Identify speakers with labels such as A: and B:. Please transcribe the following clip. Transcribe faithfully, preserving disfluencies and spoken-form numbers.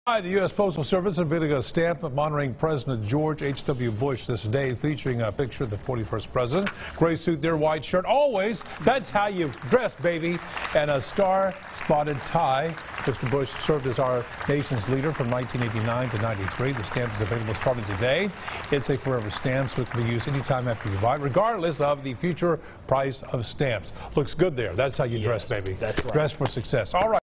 A: Hi, the U S Postal Service unveiling a stamp honoring President George H W Bush this day, featuring a picture of the forty-first president. Gray suit there, white shirt. Always, that's how you dress, baby. And a star-spotted tie. Mister Bush served as our nation's leader from nineteen eighty-nine to ninety-three. The stamp is available starting today. It's a forever stamp, so it can be used anytime after you buy it, regardless of the future price of stamps. Looks good there. That's how you dress,
B: Yes,
A: baby.
B: that's right.
A: Dress for success. All right.